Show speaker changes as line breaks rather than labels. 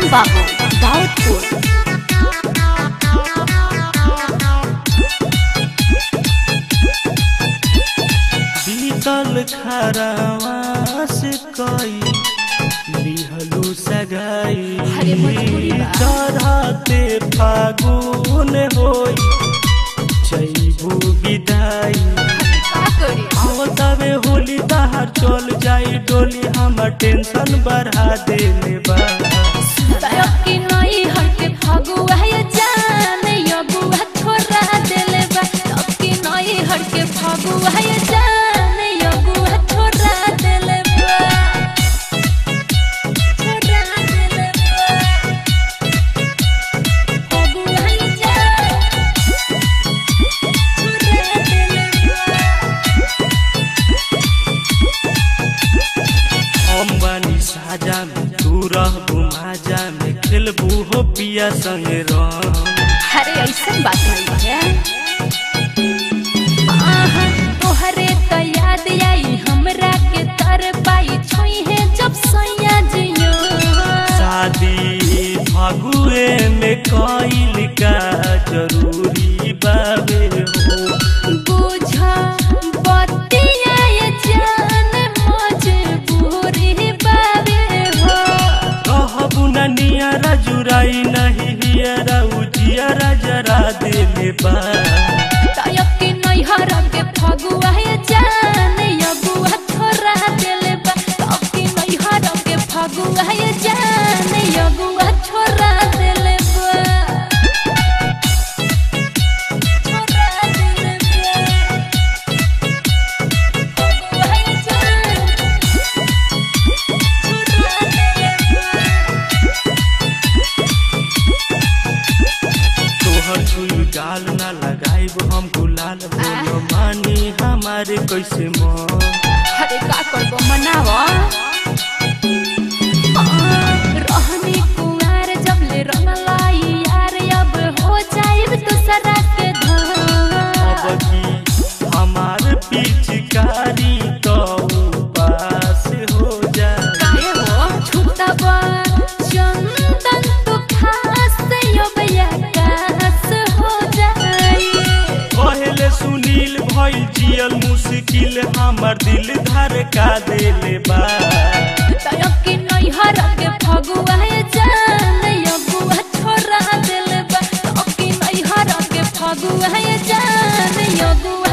बाबू दाऊदपुर।
बीतल खरावा से कोई लिहलू सगाई चढ़ाते फागुन होई जईबू विदाई आवतावे होली बाहर चल जाई डोली हमर टेंशन बढ़ा देले बा
की नई हटे फगुआ जान यगुआ छोड़ा देले बा की नई हटे फगुआ जान यगुआ छोड़ा देले बा छोड़ा देले बा फगुआ जान छोड़ा देले बा
हम बानी साजा में तू रहबू माजा में खेलबू हो पिया संगे रंग।
अरे ऐसा बात नहीं है तोहरे तो याद आई हमरा के तर पाई छोई है जब सैया जियो
शादी फगुए में कइल का जरूरी बाबे हो
बुझा बतिया ये जान मजबूरी बाबे हो
कहबू ना नियरा जुराई नहीं हियरा उजियरा जरा देले बा
तयक की नहीं हरा के फगुआ जान यगुआ छोड़ा देले बा तब की नहीं हरा के फगुआ जान यगुआ छोड़ा देले बा छोड़ा देले बा फगुआ जान छोड़ा देले बा
तोहर छुई गाल ना लगाइब हम गुलाल बोलो मानी हमारे कैसे मन
अरे का करबो मनावा रहनी कुंवार जब ले रंगलाई यार अब हो जाइब दूसरा के
अब
धन
की हमार पिचकारी तो पास हो जाए
काहे हो छुटबा चंदन तो खास यो बया कास हो जाई
पहले सुनील भइल जियल मुश्किल हमर दिल धड़का देले बा
तयक की नहीं हरा के फगुआ जान यगुआ छोड़ा देले बा तयक की नहीं हरा के फगुआ जान यगुआ